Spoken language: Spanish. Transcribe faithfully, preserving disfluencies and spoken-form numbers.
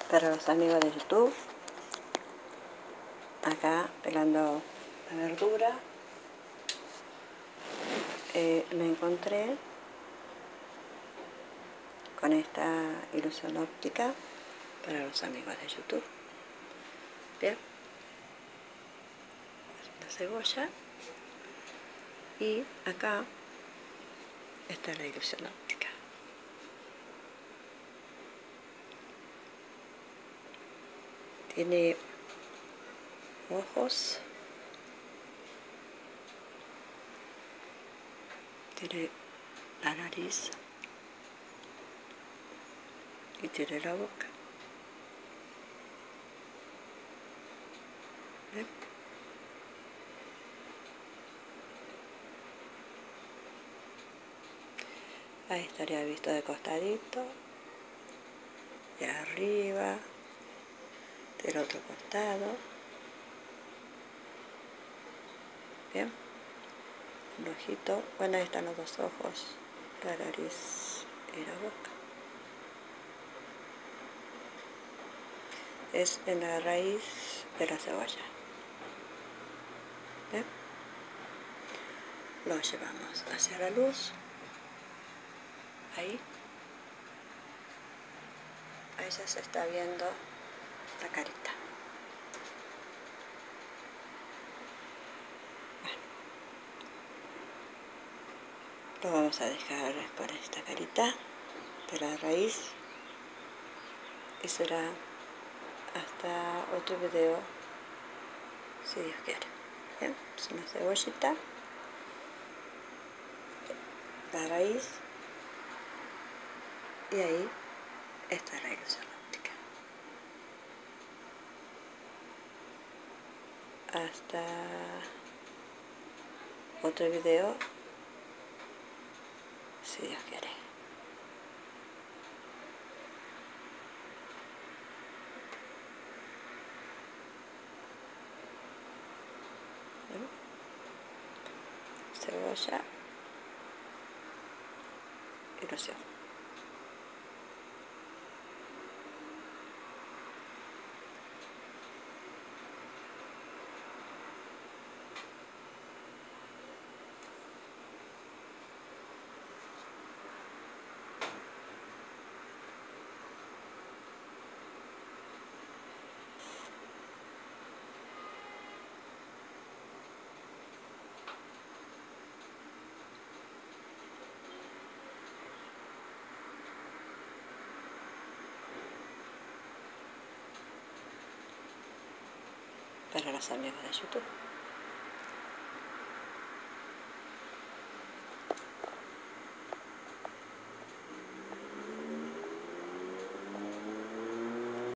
Para los amigos de YouTube, acá pelando la verdura, eh, me encontré con esta ilusión óptica para los amigos de YouTube. Bien, la cebolla, y acá está la ilusión óptica. Tiene ojos, tiene la nariz y tiene la boca. ¿Ven? Ahí estaría visto de costadito, de arriba, del otro costado. Bien, un ojito. Bueno, ahí están los dos ojos, la nariz y la boca. Es en la raíz de la cebolla. ¿Bien? Lo llevamos hacia la luz. Ahí. Ahí ya se está viendo la carita. Bueno, lo vamos a dejar con esta carita de la raíz. Y será hasta otro video, si Dios quiere. Bien, es una cebollita, la raíz, y ahí está la ilusión óptica. Hasta otro video, si Dios quiere. ¿Ven? Cebolla, ilusión. Para los amigos de YouTube.